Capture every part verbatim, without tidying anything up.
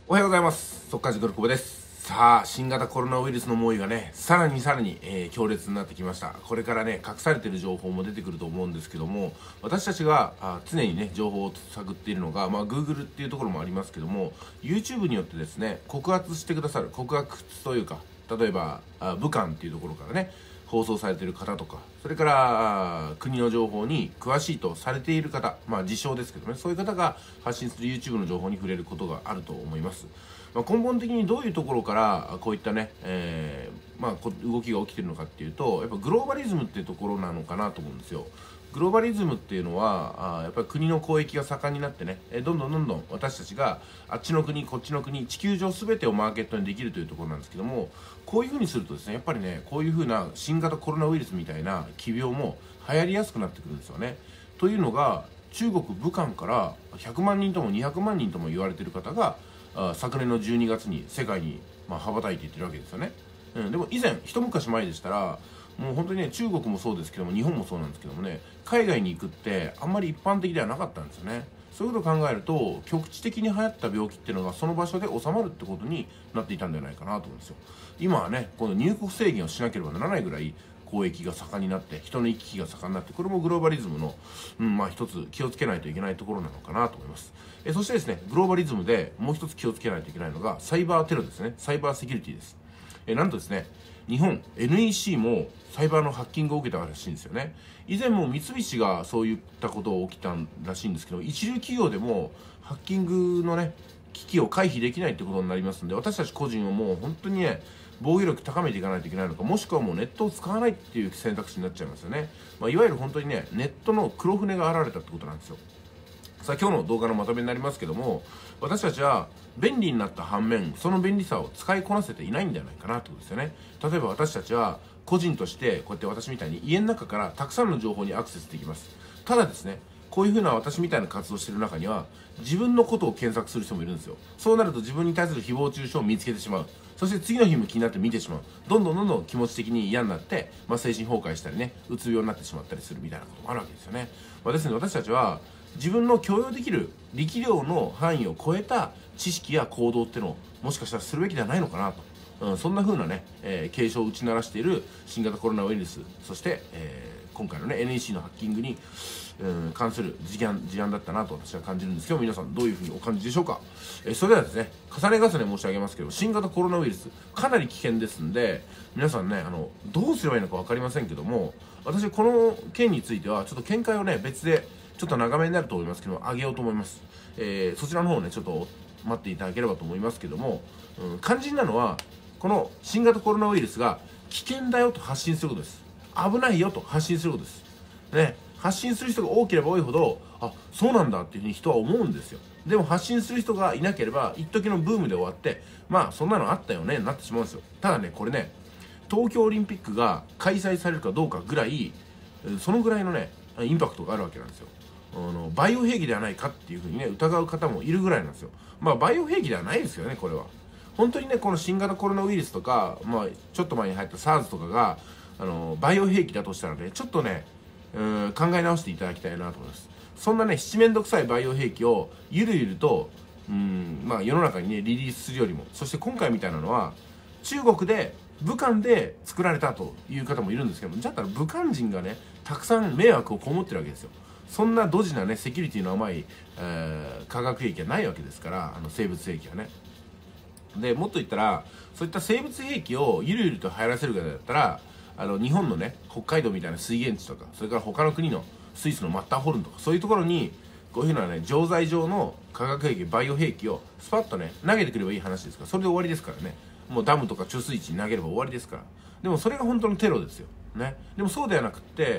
おはようございます。速稼塾の久保です。さあ、新型コロナウイルスの猛威がね、さらにさらに、えー、強烈になってきました。これからね、隠されている情報も出てくると思うんですけども、私たちがあ常にね、情報を探っているのが、まあ、Google っていうところもありますけども、YouTube によってですね、告発してくださる、告発というか、例えば、あ武漢っていうところからね、放送されている方とか、それから国の情報に詳しいとされている方、まあ自称ですけどね、そういう方が発信する YouTube の情報に触れることがあると思います。まあ、根本的にどういうところからこういったね、えー、まあ動きが起きているのかっていうと、やっぱグローバリズムっていうところなのかなと思うんですよ。グローバリズムっていうのはあやっぱり国の交易が盛んになってね、えどんどんどんどん私たちがあっちの国こっちの国地球上全てをマーケットにできるというところなんですけども、こういうふうにするとですね、やっぱりね、こういうふうな新型コロナウイルスみたいな奇病も流行りやすくなってくるんですよね。というのが、中国武漢からひゃくまんにんともにひゃくまんにんとも言われている方があ昨年のじゅうにがつに世界に、まあ、羽ばたいていってるわけですよね。うん、でも以前一昔前でしたら、もう本当にね、中国もそうですけども日本もそうなんですけどもね、海外に行くってあんまり一般的ではなかったんですよね。そういうことを考えると、局地的に流行った病気っていうのがその場所で収まるってことになっていたんじゃないかなと思うんですよ。今はね、この入国制限をしなければならないぐらい交易が盛んになって、人の行き来が盛んになって、これもグローバリズムの、うん、まあ一つ気をつけないといけないところなのかなと思います。えそしてですね、グローバリズムでもう一つ気をつけないといけないのがサイバーテロですね。サイバーセキュリティです。えなんとですね、日本 エヌイーシー もサイバーのハッキングを受けたらしいんですよね。以前も三菱がそういったことが起きたらしいんですけど、一流企業でもハッキングのね危機を回避できないってことになりますので、私たち個人はもう本当にね、防御力高めていかないといけないのか、もしくはもうネットを使わないっていう選択肢になっちゃいますよね。まあ、いわゆる本当にね、ネットの黒船が現れたってことなんですよ。さあ、今日の動画のまとめになりますけども、私たちは便利になった反面、その便利さを使いこなせていないんじゃないかなってことですよね。例えば私たちは個人としてこうやって私みたいに家の中からたくさんの情報にアクセスできます。ただですね、こういうふうな私みたいな活動をしている中には、自分のことを検索する人もいるんですよ。そうなると自分に対する誹謗中傷を見つけてしまう。そして次の日も気になって見てしまう。どんどんどんどん気持ち的に嫌になって、まあ、精神崩壊したりね、うつ病になってしまったりするみたいなこともあるわけですよね。まあ、ですので私たちは自分の許容できる力量の範囲を超えた知識や行動っていうのをもしかしたらするべきではないのかなと、うん、そんな風なね、えー、警鐘を打ち鳴らしている新型コロナウイルス、そして、えー、今回のね エヌイーシー のハッキングに、うん、関する事案事案だったなと私は感じるんですけど、皆さんどういう風にお感じでしょうか。えー、それではですね、重ね重ね申し上げますけど、新型コロナウイルスかなり危険ですんで、皆さんね、あのどうすればいいのか分かりませんけども、私この件についてはちょっと見解をね別でちょっと長めになると思いますけど上げようと思います。えー、そちらの方をねちょっと待っていただければと思いますけども、うん、肝心なのはこの新型コロナウイルスが危険だよと発信することです。危ないよと発信することです。ね、発信する人が多ければ多いほど、あ、そうなんだっていうふうに人は思うんですよ。でも発信する人がいなければ一時のブームで終わって、まあそんなのあったよねなってしまうんですよ。ただね、これね、東京オリンピックが開催されるかどうかぐらい、そのぐらいのねインパクトがあるわけなんですよ。あのバイオ兵器ではないかっていうふうにね疑う方もいるぐらいなんですよ。まあバイオ兵器ではないですよね、これは。本当にね、この新型コロナウイルスとか、まあちょっと前に入った SARS とかがあのバイオ兵器だとしたらね、ちょっとね、うん考え直していただきたいなと思います。そんなね、七面倒くさいバイオ兵器をゆるゆるとうんまあ世の中にねリリースするよりも、そして今回みたいなのは中国で武漢で作られたという方もいるんですけども、じゃったら武漢人がねたくさん迷惑を被ってるわけですよ。そんなドジなねセキュリティの甘い、えー、化学兵器はないわけですから、あの生物兵器はね。でもっと言ったら、そういった生物兵器をゆるゆると流行らせる方だったら、あの日本のね北海道みたいな水源地とか、それから他の国のスイスのマッターホルンとか、そういうところにこういうふうなね錠剤状の化学兵器、バイオ兵器をスパッとね投げてくればいい話ですから、それで終わりですからね。もうダムとか貯水池に投げれば終わりですから。でもそれが本当のテロですよね。でもそうではなくって、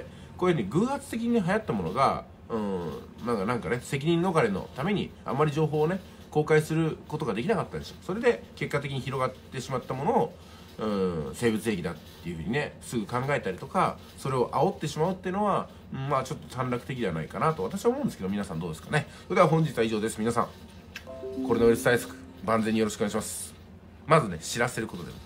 こういうふうに偶発的に流行ったものが、うん、なんかなんかね責任逃れのためにあんまり情報をね公開することができなかったんですよ。それで結果的に広がってしまったものを、うん、生物兵器だっていうふうにねすぐ考えたりとか、それを煽ってしまうっていうのは、うん、まあちょっと短絡的ではないかなと私は思うんですけど、皆さんどうですかね。それでは本日は以上です。皆さんコロナウイルス対策万全によろしくお願いします。まずね知らせることで